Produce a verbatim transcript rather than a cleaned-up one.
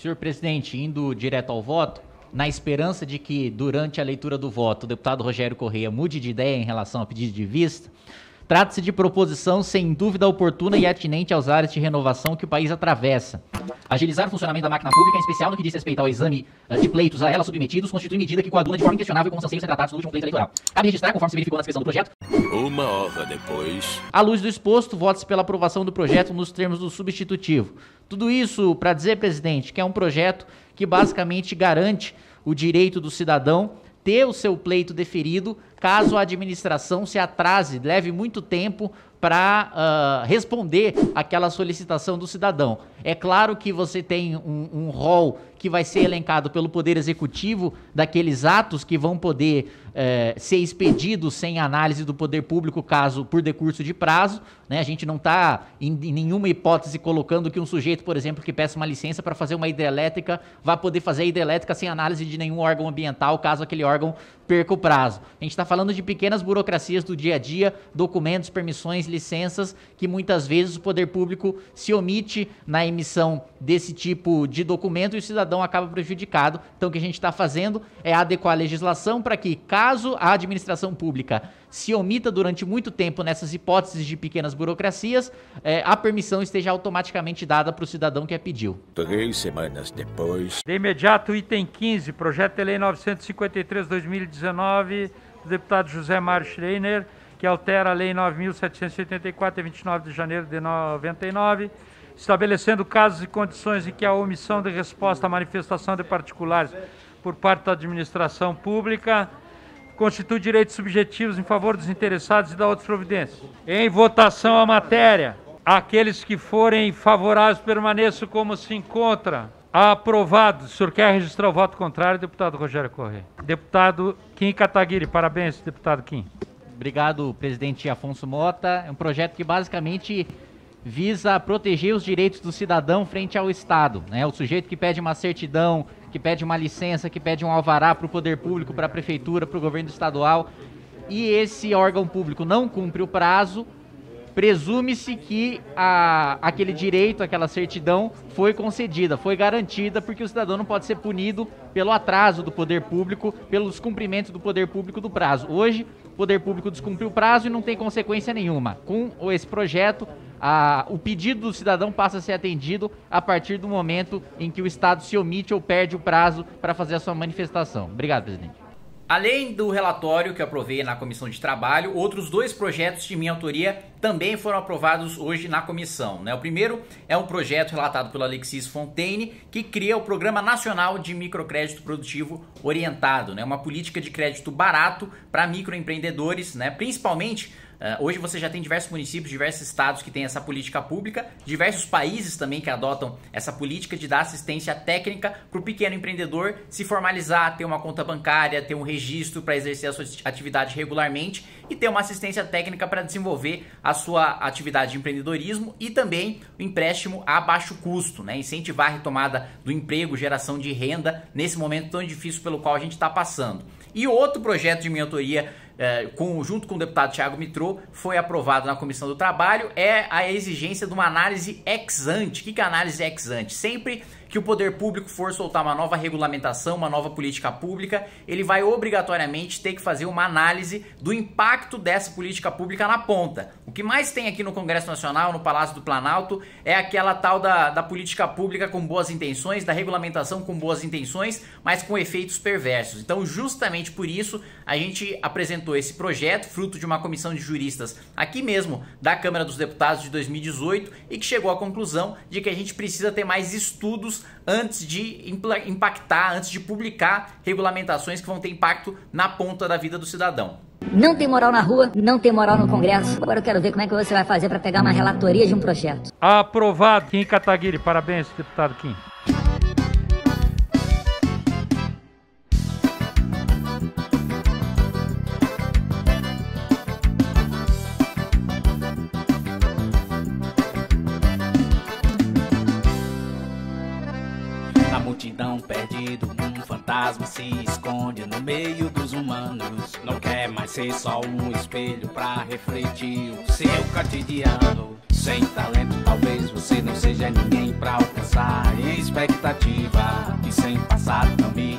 senhor presidente, indo direto ao voto, na esperança de que durante a leitura do voto o deputado Rogério Correia mude de ideia em relação ao pedido de vista, trata-se de proposição sem dúvida oportuna e atinente aos áreas de renovação que o país atravessa. Agilizar o funcionamento da máquina pública, em especial no que diz respeito ao exame uh, de pleitos a ela submetidos, constitui medida que coaduna de forma inquestionável com os anseios retratados no último pleito eleitoral. Cabe registrar, conforme se verificou na inscrição do projeto, uma hora depois. À luz do exposto, vota-se pela aprovação do projeto nos termos do substitutivo. Tudo isso para dizer, presidente, que é um projeto que basicamente garante o direito do cidadão ter o seu pleito deferido caso a administração se atrase, leve muito tempo para uh, responder aquela solicitação do cidadão. É claro que você tem um, um rol que vai ser elencado pelo Poder Executivo daqueles atos que vão poder eh, ser expedidos sem análise do Poder Público, caso por decurso de prazo, né? A gente não está em, em nenhuma hipótese colocando que um sujeito, por exemplo, que peça uma licença para fazer uma hidrelétrica, vai poder fazer a hidrelétrica sem análise de nenhum órgão ambiental, caso aquele órgão perca o prazo. A gente está falando de pequenas burocracias do dia a dia, documentos, permissões, licenças, que muitas vezes o Poder Público se omite na emissão desse tipo de documento e o cidadão acaba prejudicado. Então o que a gente está fazendo é adequar a legislação para que, caso a administração pública se omita durante muito tempo nessas hipóteses de pequenas burocracias, eh, a permissão esteja automaticamente dada para o cidadão que a pediu. Três semanas depois. De imediato, item quinze, projeto de lei novecentos e cinquenta e três barra dois mil e dezenove, do deputado José Mário Schreiner, que altera a lei nove mil setecentos e oitenta e quatro, de vinte e nove de janeiro de noventa e nove, estabelecendo casos e condições em que a omissão de resposta à manifestação de particulares por parte da administração pública constitui direitos subjetivos em favor dos interessados e da outras providências. Em votação a matéria, aqueles que forem favoráveis permaneçam como se encontra. Aprovado. O senhor quer registrar o voto contrário, deputado Rogério Correia? Deputado Kim Kataguiri, parabéns, deputado Kim. Obrigado, presidente Afonso Mota. É um projeto que basicamente visa proteger os direitos do cidadão frente ao Estado, né? O sujeito que pede uma certidão, que pede uma licença, que pede um alvará para o poder público, para a prefeitura, para o governo estadual, e esse órgão público não cumpre o prazo, presume-se que a, aquele direito, aquela certidão foi concedida, foi garantida, porque o cidadão não pode ser punido pelo atraso do poder público, pelo descumprimento do poder público do prazo. Hoje, o poder público descumpriu o prazo e não tem consequência nenhuma. Com esse projeto, a, o pedido do cidadão passa a ser atendido a partir do momento em que o Estado se omite ou perde o prazo para fazer a sua manifestação. Obrigado, presidente. Além do relatório que eu aprovei na Comissão de Trabalho, outros dois projetos de minha autoria também foram aprovados hoje na comissão, né? O primeiro é um projeto relatado pelo Alexis Fontaine, que cria o Programa Nacional de Microcrédito Produtivo Orientado, né? Uma política de crédito barato para microempreendedores, né? Principalmente, uh, hoje você já tem diversos municípios, diversos estados que têm essa política pública, diversos países também que adotam essa política de dar assistência técnica para o pequeno empreendedor se formalizar, ter uma conta bancária, ter um registro para exercer a sua atividade regularmente e ter uma assistência técnica para desenvolver a sua atividade de empreendedorismo e também o empréstimo a baixo custo, né? Incentivar a retomada do emprego, geração de renda nesse momento tão difícil pelo qual a gente está passando. E outro projeto de minha autoria, eh, com, junto com o deputado Thiago Mitrô, foi aprovado na Comissão do Trabalho, é a exigência de uma análise ex ante. O que é análise ex ante? Sempre que o poder público for soltar uma nova regulamentação, uma nova política pública, ele vai obrigatoriamente ter que fazer uma análise do impacto dessa política pública na ponta. O que mais tem aqui no Congresso Nacional, no Palácio do Planalto, é aquela tal da, da política pública com boas intenções, da regulamentação com boas intenções, mas com efeitos perversos. Então, justamente por isso, a gente apresentou esse projeto, fruto de uma comissão de juristas aqui mesmo da Câmara dos Deputados de dois mil e dezoito, e que chegou à conclusão de que a gente precisa ter mais estudos antes de impactar, antes de publicar regulamentações que vão ter impacto na ponta da vida do cidadão. Não tem moral na rua, não tem moral no Congresso. Agora eu quero ver como é que você vai fazer para pegar uma relatoria de um projeto. Aprovado. Kim Kataguiri, parabéns, deputado Kim. A multidão perdido, um fantasma se esconde no meio dos humanos. Não quer mais ser só um espelho pra refletir o seu cotidiano. Sem talento talvez você não seja ninguém pra alcançar expectativas. expectativa, e sem passado caminho.